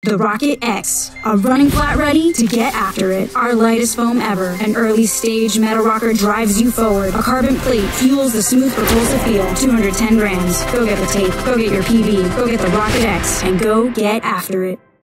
The Rocket X, a running flat ready to get after it. Our lightest foam ever. An early stage metal rocker drives you forward. A carbon plate fuels the smooth propulsive feel. 210 grams. Go get the tape. Go get your PB. Go get the Rocket X and go get after it.